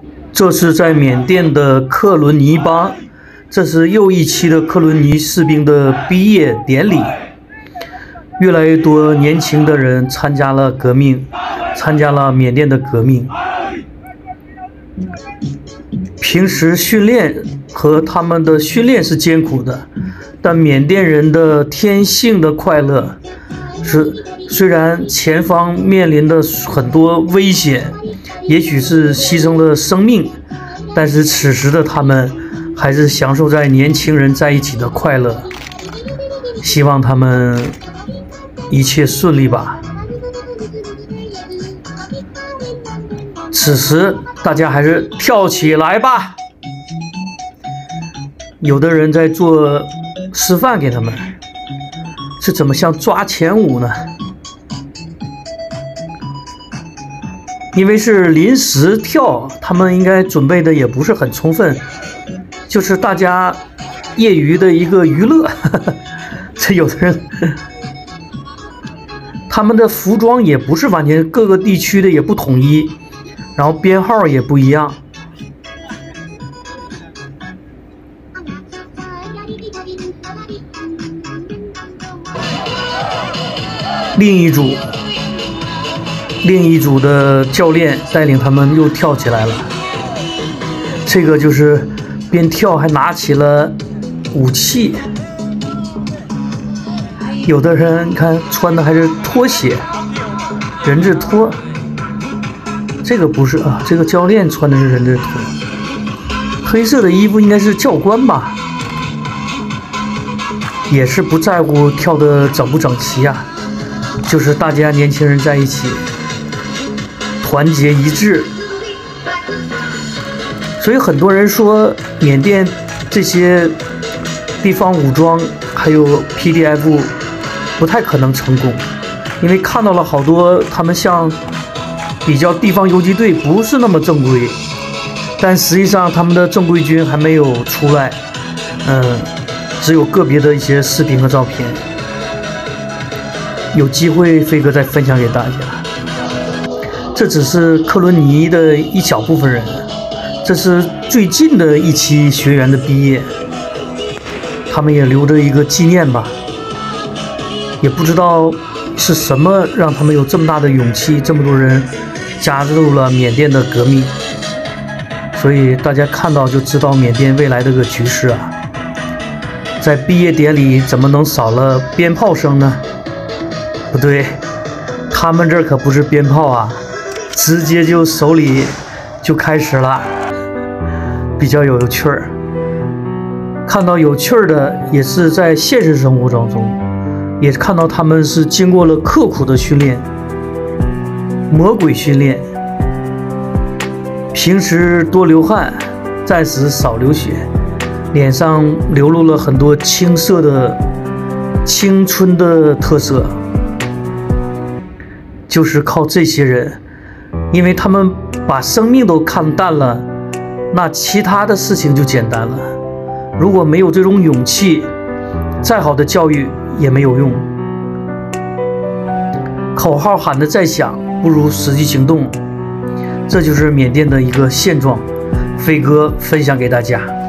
这是在缅甸的克伦尼邦，这是又一期的克伦尼士兵的毕业典礼。越来越多年轻的人参加了革命，参加了缅甸的革命。平时训练和他们的训练是艰苦的，但缅甸人的天性的快乐是，虽然前方面临的很多危险，也许是牺牲了生命，但是此时的他们还是享受在年轻人在一起的快乐。希望他们一切顺利吧。此时大家还是跳起来吧。有的人在做示范给他们，是怎么像抓前舞呢？因为是临时跳，他们应该准备的也不是很充分，就是大家业余的一个娱乐。这有的人他们的服装也不是完全，各个地区的也不统一，然后编号也不一样。另一组的教练带领他们又跳起来了。这个就是边跳还拿起了武器。有的人看穿的还是拖鞋，人字拖。这个不是啊，这个教练穿的是人字拖。黑色的衣服应该是教官吧，也是不在乎跳的整不整齐啊，就是大家年轻人在一起，团结一致。所以很多人说缅甸这些地方武装还有 PDF 不太可能成功，因为看到了好多他们像比较地方游击队不是那么正规，但实际上他们的正规军还没有出来，只有个别的一些视频和照片。有机会飞哥再分享给大家。这只是克伦尼的一小部分人，这是最近的一期学员的毕业，他们也留着一个纪念吧。也不知道是什么让他们有这么大的勇气，这么多人加入了缅甸的革命。所以大家看到就知道缅甸未来这个局势啊。在毕业典礼怎么能少了鞭炮声呢？不对，他们这儿可不是鞭炮啊，直接就手里就开始了，比较有趣儿。看到有趣儿的也是在现实生活当中，也看到他们是经过了刻苦的训练，魔鬼训练，平时多流汗，暂时少流血，脸上流露了很多青涩的青春的特色。就是靠这些人，因为他们把生命都看淡了，那其他的事情就简单了。如果没有这种勇气，再好的教育也没有用。口号喊得再响，不如实际行动。这就是缅甸的一个现状，飞哥分享给大家。